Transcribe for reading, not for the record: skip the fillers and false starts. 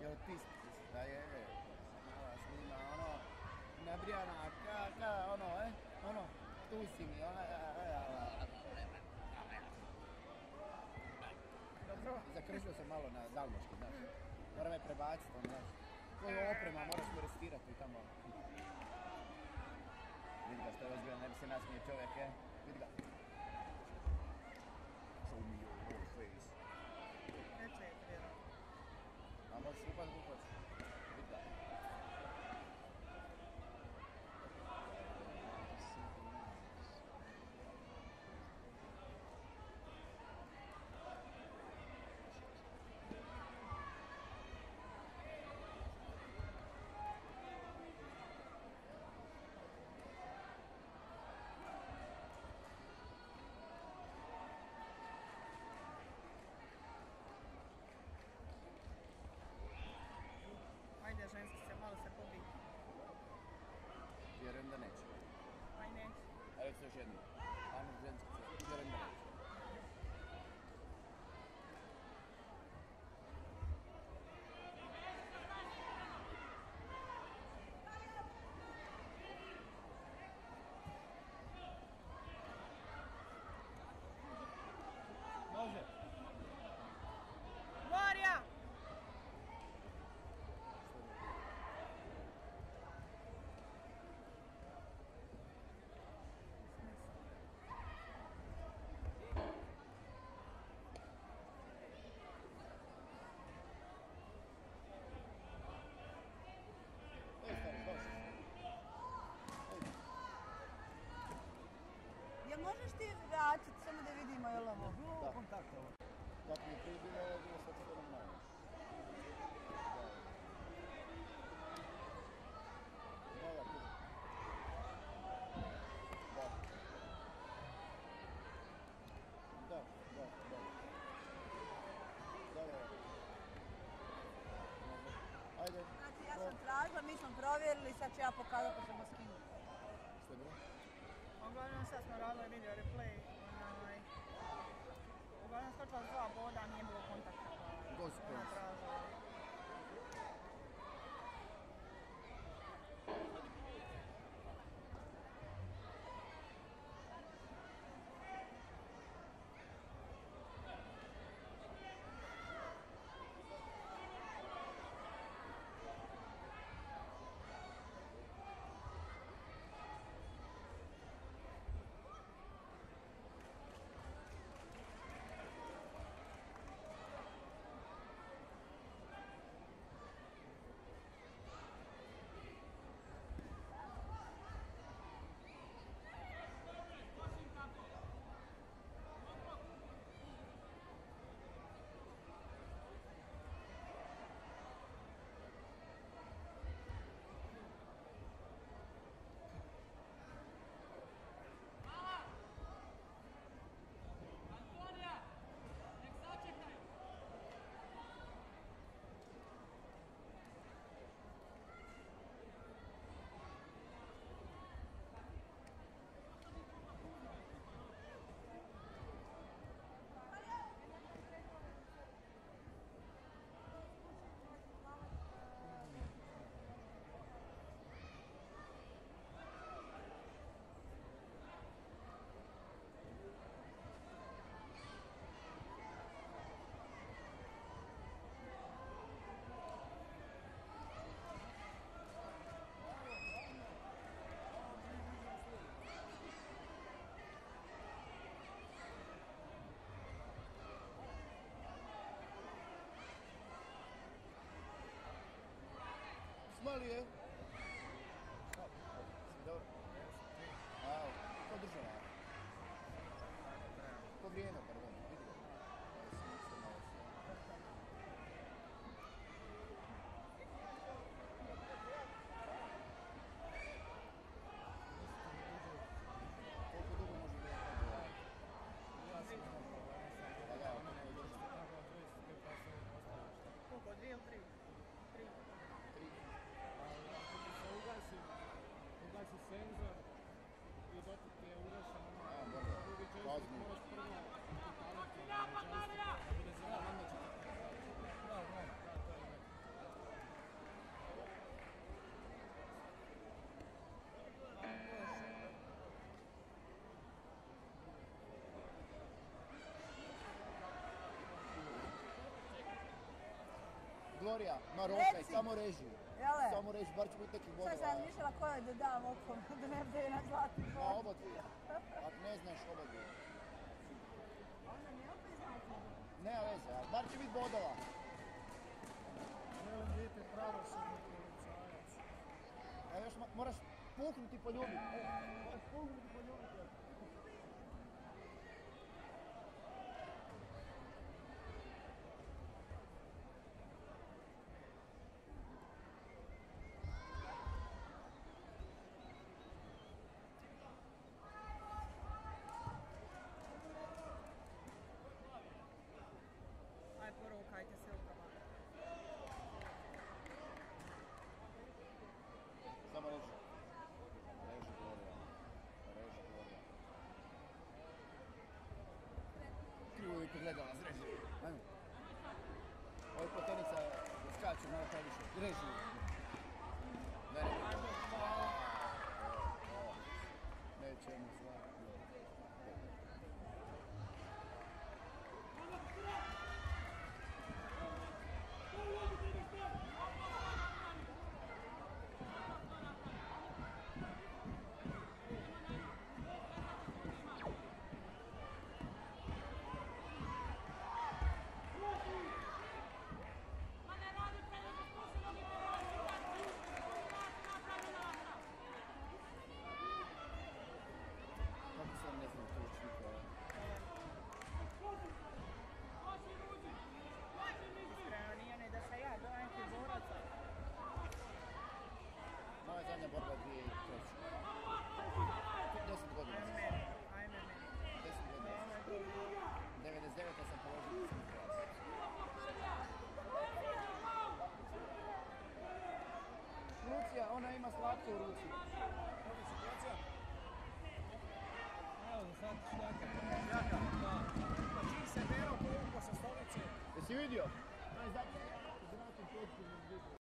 Jel ti da je mala snima, ono, nabrijana, ono, tu si mi, dobro. Zakržio sam malo na dalmoški, znaš. Moram me prebaciti, znaš. Koju oprema moraš mi restirati tamo. Vidi ga što je ozbiljan, ne bi se nasmije čovjek, vidi ga. Show me your face. Neće je prijelo. A možeš upat glupac. Vidi ga. Ajde, ženski se, malo se pobiti. Vjerujem da neće. Aj neće. A reći još jednu. Ajmo ženski se, vjerujem da neće. Može. Gloria! Jel možeš ti vratiti, samo da vidimo je li ovo? Bilo kontakta ovo. Kako mi prije bilo sad sve normalno. Da. Ajde. Znači ja sam tražila, mi smo provjerili, sad ću ja pokazati pa ćemo skinuti. Što je bilo? Uglavnom sad smo radili video replay, uglavnom skočila s 2 boda, nije bilo kontakta. Gospod. Ona tražila. Mali je. Dobro. Ko država? Ko vrijeme, pardon. Vidi ga. Koliko dugo može biti? Koliko, 2 ili 3? 3. Ugasi senzor i dok ti je ugašen drugi joystick moraš prvo upaliti da bude zeleno, onda će ti... Da, to je Glorija, ma rokaj, Reci. samo reži. Jele? Samo reži, bar će biti nekih Sad sam bodova. mišljala kojoj da dam okom, da ne bude na zlatni Ma bod. oba dvije. Ako ne znaš, oba dvije. Ona nije opet zlatni bod. Nema veze, ali bar će biti bodova. Želim biti pravosudni policajac. A još moraš puknuti po ljubi. Moraš puknuti po ljubi. Aj, porukajte se u kamar. Samo reži. Reži Glorija. Reži Glorija. Krivo je pogledala, zreži. Ajmo. Ovo je potenica, skače malo previše. Reži. Ne, ne. Nećemo zvati. Kako sam ne znam to učiniti. Iskreno nije ni da se ja dojem ti boraca. Moja zadnja borba 2003. 10 godina. Ajme meni. 10 godina. 99. sam položio sam klas. Lucija, ona ima slatko u ruci. Kako situacija? Evo, sad šljaka. Jaka. Da. Pa čim se Bero povukao sa stolice, Jesi vidio? To je zato